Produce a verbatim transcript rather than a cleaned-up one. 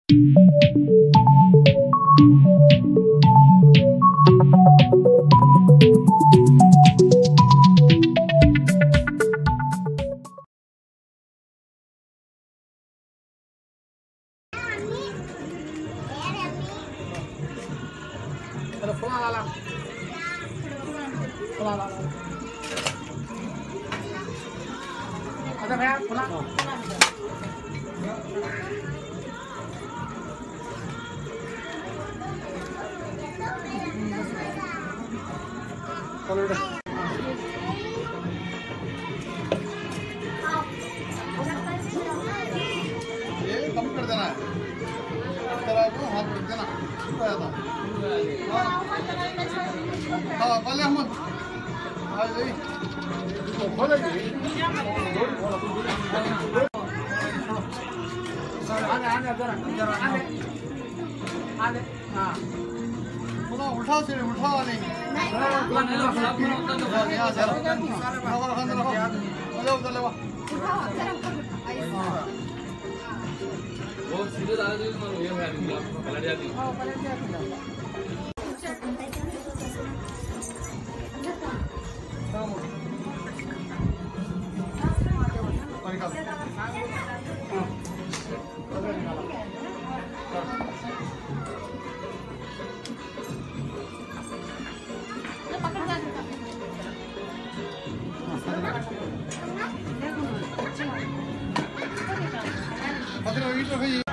ada भैया खुला ये कम कर देना है तरह को हाथ रख देना हाँ पहले हम आ जाइए उठाओ सिर उठाओ नहीं बहुत सीधे दादा जी मैं ये है पलट जाती हां पलट जाती पकड़ो ये तो है।